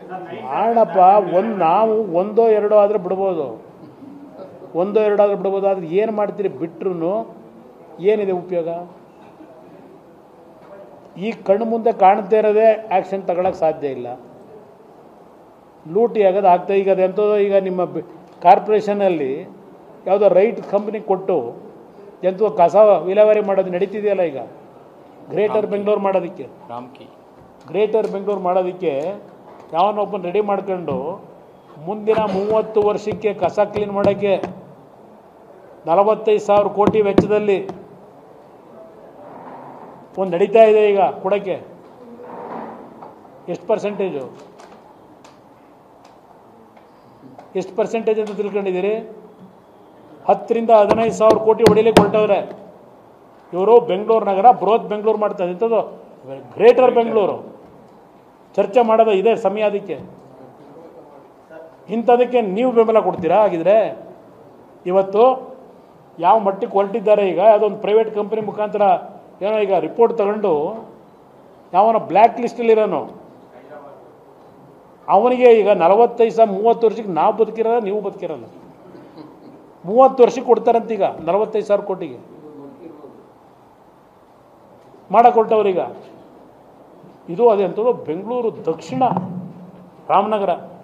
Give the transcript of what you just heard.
ಮಾಡಪ್ಪ. ನಾವು ಒಂದೋ ಎರಡೋ ಆದರೆ ಬಿಡ್ಬೋದು, ಒಂದೋ ಎರಡೋ ಆದರೆ ಬಿಡ್ಬೋದು. ಆದರೆ ಏನು ಮಾಡ್ತೀರಿ ಬಿಟ್ರು ಏನಿದೆ ಉಪಯೋಗ? ಈ ಕಣ್ಣು ಮುಂದೆ ಕಾಣ್ತಾ ಇರೋದೇ ಆ್ಯಕ್ಷನ್ ತಗೊಳಕ್ಕೆ ಸಾಧ್ಯ ಇಲ್ಲ. ಲೂಟಿ ಆಗೋದು ಆಗ್ತಾ. ಈಗ ಅದೆಂಥದ್ದು, ಈಗ ನಿಮ್ಮ ಕಾರ್ಪೊರೇಷನಲ್ಲಿ ಯಾವುದೋ ರೈಟ್ ಕಂಪ್ನಿ ಕೊಟ್ಟು ಎಂಥೋ ಕಸ ವಿಲೇವಾರಿ ಮಾಡೋದು ನಡೀತಿದೆಯಲ್ಲ ಈಗ. ಗ್ರೇಟರ್ ಬೆಂಗಳೂರು ಮಾಡೋದಕ್ಕೆ, ಗ್ರೇಟರ್ ಬೆಂಗಳೂರು ಮಾಡೋದಕ್ಕೆ ಯಾವನೊಬ್ಬನ ರೆಡಿ ಮಾಡ್ಕೊಂಡು ಮುಂದಿನ 30 ವರ್ಷಕ್ಕೆ ಕಸ ಕ್ಲೀನ್ ಮಾಡೋಕ್ಕೆ 45,000 ಕೋಟಿ ವೆಚ್ಚದಲ್ಲಿ ಒಂದು ನಡೀತಾ ಇದೆ ಈಗ ಕೊಡೋಕ್ಕೆ. ಎಷ್ಟು ಪರ್ಸೆಂಟೇಜು ಅಂತ ತಿಳ್ಕೊಂಡಿದ್ದೀರಿ? 10 ರಿಂದ 15,000 ಕೋಟಿ ಹೊಡಿಲಿಕ್ಕೆ ಹೊರಟವ್ರೆ ಇವರು. ಬೆಂಗಳೂರು ನಗರ ಬೃಹತ್ ಬೆಂಗಳೂರು ಮಾಡ್ತಾರೆ. ಇಂಥದ್ದು ಗ್ರೇಟರ್ ಬೆಂಗಳೂರು ಚರ್ಚೆ ಮಾಡೋದು ಇದೆ ಸಮಯ. ಅದಕ್ಕೆ ಇಂಥದಕ್ಕೆ ನೀವು ಬೆಂಬಲ ಕೊಡ್ತೀರಾ? ಆಗಿದ್ರೆ ಇವತ್ತು ಯಾವ ಮಟ್ಟಕ್ಕೆ ಹೊರಟಿದ್ದಾರೆ ಈಗ. ಯಾವುದೊಂದು ಪ್ರೈವೇಟ್ ಕಂಪ್ನಿ ಮುಖಾಂತರ ಏನೋ ಈಗ ರಿಪೋರ್ಟ್ ತಗೊಂಡು ಯಾವನ ಬ್ಲ್ಯಾಕ್ ಲಿಸ್ಟಲ್ಲಿರೋನು ಅವನಿಗೆ ಈಗ 45,000 30 ವರ್ಷಕ್ಕೆ ನಾವು ಬದುಕಿರಲ್ಲ, ನೀವು ಬದುಕಿರಲ್ಲ. 30 ವರ್ಷಕ್ಕೆ ಕೊಡ್ತಾರಂತ ಈಗ 45,000 ಕೋಟಿಗೆ ಮಾಡಕೊಟ್ಟವ್ರೀಗ. ಇದು ಅದೆಂಥದ್ದು ಬೆಂಗಳೂರು ದಕ್ಷಿಣ ರಾಮನಗರ